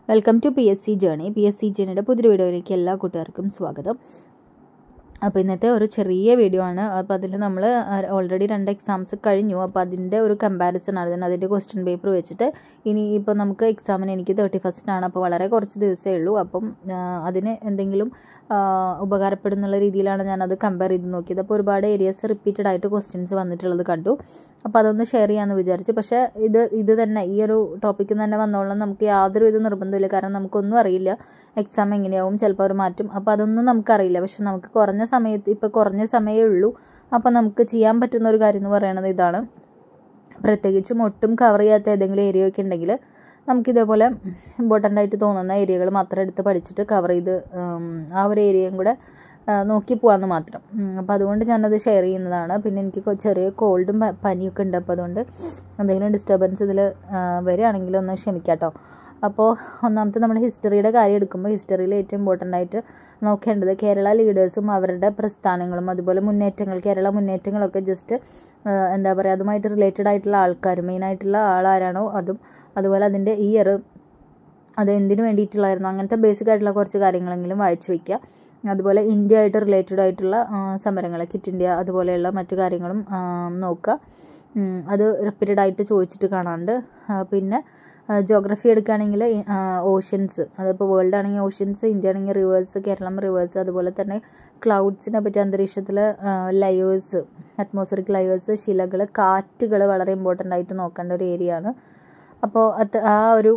Welcome to PSC journey. PSC ജേണിയുടെ പുതിയൊരു വീഡിയോയിലേക്ക് എല്ലാ കൂട്ടുകാർക്കും സ്വാഗതം. അപ്പോൾ ഇന്നത്തെ ഒരു ചെറിയ വീഡിയോ ആണ്. അപ്പോൾ അതിൽ നമ്മൾ ഓൾറെഡി 2 എക്സാംസ് കഴിഞ്ഞു. അപ്പോൾ അതിൻ്റെ ഒരു കമ്പാരിസൺ ആണ്, അതിൻ്റെ ക്വസ്റ്റ്യൻ പേപ്പർ വെച്ചിട്ട്. ഇനി ഇപ്പോൾ നമുക്ക് എക്സാമിന് എനിക്ക് 31st അപ്പോൾ വളരെ കുറച്ച് ദിവസമേ ഉള്ളൂ. അപ്പം അതിന് എന്തെങ്കിലും ഉപകാരപ്പെടുന്നുള്ള രീതിയിലാണ് ഞാനത് കമ്പയർ ചെയ്ത് നോക്കിയത്. അപ്പോൾ ഒരുപാട് ഏരിയസ് റിപ്പീറ്റഡ് ആയിട്ട് ക്വസ്റ്റ്യൻസ് വന്നിട്ടുള്ളത് കണ്ടു. അപ്പോൾ അതൊന്ന് ഷെയർ ചെയ്യാമെന്ന് വിചാരിച്ചു. പക്ഷേ ഇത് തന്നെ ഈ ഒരു ടോപ്പിക്ക് തന്നെ വന്നോളാം നമുക്ക് യാതൊരു വിധ നിർബന്ധമില്ല. കാരണം നമുക്കൊന്നും അറിയില്ല എക്സാം എങ്ങനെയാവും, ചിലപ്പോൾ അവർ മാറ്റും. അപ്പോൾ അതൊന്നും നമുക്കറിയില്ല. പക്ഷെ നമുക്ക് കുറഞ്ഞ സമയമേ ഉള്ളൂ. അപ്പോൾ നമുക്ക് ചെയ്യാൻ പറ്റുന്ന ഒരു കാര്യം എന്ന് പറയുന്നത് ഇതാണ്. പ്രത്യേകിച്ചും ഒട്ടും കവർ ചെയ്യാത്ത ഏതെങ്കിലും ഏരിയയൊക്കെ ഉണ്ടെങ്കിൽ നമുക്കിതേപോലെ ഇമ്പോർട്ടൻ്റ് ആയിട്ട് തോന്നുന്ന ഏരിയകൾ മാത്രം എടുത്ത് പഠിച്ചിട്ട് കവർ ചെയ്ത് ആ ഒരു ഏരിയയും കൂടെ നോക്കി പോകാമെന്ന് മാത്രം. അപ്പോൾ അതുകൊണ്ട് ഞാനത് ഷെയർ ചെയ്യുന്നതാണ്. പിന്നെ എനിക്ക് ചെറിയ കോൾഡും പനിയൊക്കെ ഉണ്ട്. അപ്പോൾ അതുകൊണ്ട് എന്തെങ്കിലും ഡിസ്റ്റർബൻസ് ഇതിൽ വരികയാണെങ്കിൽ ഒന്ന് ക്ഷമിക്കാം കേട്ടോ. അപ്പോൾ ഒന്നാമത്തെ നമ്മൾ ഹിസ്റ്ററിയുടെ കാര്യം എടുക്കുമ്പോൾ ഹിസ്റ്ററിയിൽ ഏറ്റവും ഇമ്പോർട്ടൻ്റ് ആയിട്ട് നോക്കേണ്ടത് കേരള ലീഡേഴ്സും അവരുടെ പ്രസ്ഥാനങ്ങളും അതുപോലെ കേരള മുന്നേറ്റങ്ങളൊക്കെ ജസ്റ്റ് എന്താ പറയുക, അതുമായിട്ട് റിലേറ്റഡ് ആയിട്ടുള്ള ആൾക്കാർ, മെയിനായിട്ടുള്ള ആളാരാണോ അതും, അതുപോലെ അതിൻ്റെ ഇയർ, അത് എന്തിനു വേണ്ടിയിട്ടുള്ളായിരുന്നു, അങ്ങനത്തെ ബേസിക് ആയിട്ടുള്ള കുറച്ച് കാര്യങ്ങളെങ്കിലും വായിച്ചു വയ്ക്കുക. അതുപോലെ ഇന്ത്യ ആയിട്ട് റിലേറ്റഡ് ആയിട്ടുള്ള സമരങ്ങൾ, ക്വിറ്റ് ഇന്ത്യ അതുപോലെയുള്ള മറ്റു കാര്യങ്ങളും നോക്കുക. അത് റിപ്പീറ്റഡ് ആയിട്ട് ചോദിച്ചിട്ട് കാണാണ്ട്. പിന്നെ ജോഗ്രഫി എടുക്കുകയാണെങ്കിൽ ഓഷ്യൻസ്, അതിപ്പോൾ വേൾഡ് ആണെങ്കിൽ ഓഷ്യൻസ്, ഇന്ത്യ ആണെങ്കിൽ റിവേഴ്സ്, കേരളം റിവേഴ്സ്, അതുപോലെ തന്നെ ക്ലൗഡ്സിനെ പറ്റി, അന്തരീക്ഷത്തിൽ ലയേഴ്സ്, അറ്റ്മോസ്ഫിയറിക് ലയേഴ്സ്, ശിലകൾ, കാറ്റുകൾ വളരെ ഇമ്പോർട്ടൻ്റ് ആയിട്ട് നോക്കേണ്ട ഒരു ഏരിയ ആണ്. അപ്പോൾ ആ ഒരു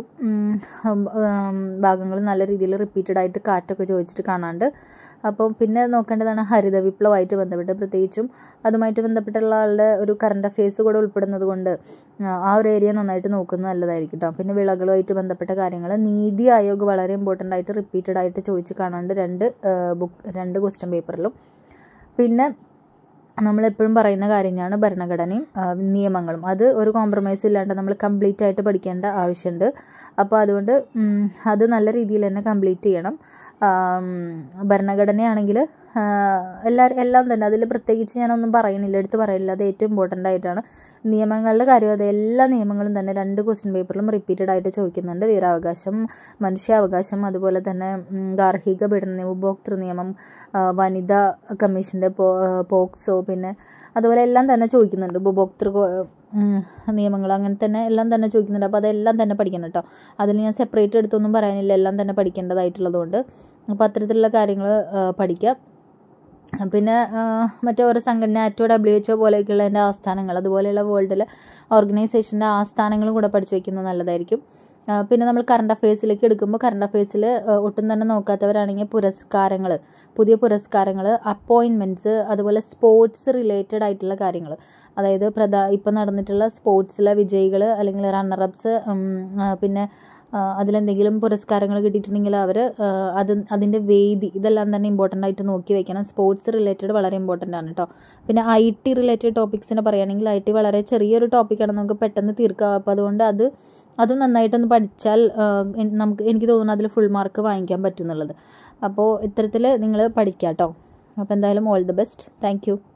ഭാഗങ്ങൾ നല്ല രീതിയിൽ റിപ്പീറ്റഡ് ആയിട്ട് കാറ്റൊക്കെ ചോദിച്ചിട്ട് കാണാണ്ട്. അപ്പോൾ പിന്നെ നോക്കേണ്ടതാണ് ഹരിത വിപ്ലവമായിട്ട് ബന്ധപ്പെട്ട്, പ്രത്യേകിച്ചും അതുമായിട്ട് ബന്ധപ്പെട്ടുള്ള ആളുടെ ഒരു കറണ്ട് അഫെയർസ് കൂടെ ഉൾപ്പെടുന്നത് കൊണ്ട് ആ ഒരു ഏരിയ നന്നായിട്ട് നോക്കുന്നത് നല്ലതായിരിക്കും കേട്ടോ. പിന്നെ വിളകളുമായിട്ട് ബന്ധപ്പെട്ട കാര്യങ്ങൾ, നീതി ആയോഗ് വളരെ ഇമ്പോർട്ടൻ്റ് ആയിട്ട് റിപ്പീറ്റഡ് ആയിട്ട് ചോദിച്ച് കാണാണ്ട് രണ്ട് ക്വസ്റ്റ്യൻ പേപ്പറിലും. പിന്നെ നമ്മളെപ്പോഴും പറയുന്ന കാര്യമാണ് ഭരണഘടനയും നിയമങ്ങളും. അത് ഒരു കോംപ്രമൈസും ഇല്ലാണ്ട് നമ്മൾ കംപ്ലീറ്റ് ആയിട്ട് പഠിക്കേണ്ട ആവശ്യമുണ്ട്. അപ്പോൾ അതുകൊണ്ട് അത് നല്ല രീതിയിൽ തന്നെ കംപ്ലീറ്റ് ചെയ്യണം. ഭരണഘടനയാണെങ്കിൽ എല്ലാം തന്നെ, അതിൽ പ്രത്യേകിച്ച് ഞാനൊന്നും പറയുന്നില്ല, എടുത്ത് പറയുന്നില്ല, അത് ഏറ്റവും ഇമ്പോർട്ടൻ്റ് ആയിട്ടാണ്. നിയമങ്ങളുടെ കാര്യം അത് എല്ലാ നിയമങ്ങളും തന്നെ 2 ക്വസ്റ്റ്യൻ പേപ്പറിലും റിപ്പീറ്റഡ് ആയിട്ട് ചോദിക്കുന്നുണ്ട്. വീരാവകാശം, മനുഷ്യാവകാശം, അതുപോലെ തന്നെ ഗാർഹിക പീഡന നിയമം, ഉപഭോക്തൃ നിയമം, വനിതാ കമ്മീഷൻ്റെ പോക്സോ, പിന്നെ അതുപോലെ എല്ലാം തന്നെ ചോദിക്കുന്നുണ്ട്. ഉപഭോക്തൃ നിയമങ്ങൾ അങ്ങനെ തന്നെ എല്ലാം തന്നെ ചോദിക്കുന്നുണ്ട്. അപ്പോൾ അതെല്ലാം തന്നെ പഠിക്കണം കേട്ടോ. അതിൽ ഞാൻ സെപ്പറേറ്റ് എടുത്തൊന്നും പറയാനില്ല, എല്ലാം തന്നെ പഠിക്കേണ്ടതായിട്ടുള്ളതുകൊണ്ട്. അപ്പോൾ അത്തരത്തിലുള്ള കാര്യങ്ങൾ പഠിക്കാം. പിന്നെ മറ്റോരോ സംഘടന WHO പോലെയൊക്കെയുള്ള അതിൻ്റെ ആസ്ഥാനങ്ങൾ, അതുപോലെയുള്ള വേൾഡിലെ ഓർഗനൈസേഷൻ്റെ ആസ്ഥാനങ്ങളും കൂടെ പഠിച്ചു വയ്ക്കുന്നത് നല്ലതായിരിക്കും. പിന്നെ നമ്മൾ കറണ്ട് അഫെയർസിലേക്ക് എടുക്കുമ്പോൾ കറണ്ട് അഫെയർസിൽ ഒട്ടും തന്നെ നോക്കാത്തവരാണെങ്കിൽ പുതിയ പുരസ്കാരങ്ങൾ, അപ്പോയിൻമെൻറ്റ്സ്, അതുപോലെ സ്പോർട്സ് റിലേറ്റഡ് ആയിട്ടുള്ള കാര്യങ്ങൾ, അതായത് ഇപ്പം നടന്നിട്ടുള്ള സ്പോർട്സിലെ വിജയികൾ അല്ലെങ്കിൽ റണ്ണറപ്സ്, പിന്നെ അതിലെന്തെങ്കിലും പുരസ്കാരങ്ങൾ കിട്ടിയിട്ടുണ്ടെങ്കിൽ അതിൻ്റെ വേദി, ഇതെല്ലാം തന്നെ ഇമ്പോർട്ടൻ്റ് ആയിട്ട് നോക്കി വയ്ക്കണം. സ്പോർട്സ് റിലേറ്റഡ് വളരെ ഇമ്പോർട്ടൻ്റ് ആണ് കേട്ടോ. പിന്നെ IT റിലേറ്റഡ് ടോപ്പിക്സിനെ പറയുകയാണെങ്കിൽ IT വളരെ ചെറിയൊരു ടോപ്പിക്കാണ്, നമുക്ക് പെട്ടെന്ന് തീർക്കാം. അപ്പോൾ അതുകൊണ്ട് അതും നന്നായിട്ടൊന്ന് പഠിച്ചാൽ എനിക്ക് തോന്നുന്നു അതിൽ ഫുൾ മാർക്ക് വാങ്ങിക്കാൻ പറ്റും എന്നുള്ളത്. അപ്പോൾ ഇത്തരത്തിൽ നിങ്ങൾ പഠിക്കാം കേട്ടോ. അപ്പോൾ എന്തായാലും all the best. Thank U.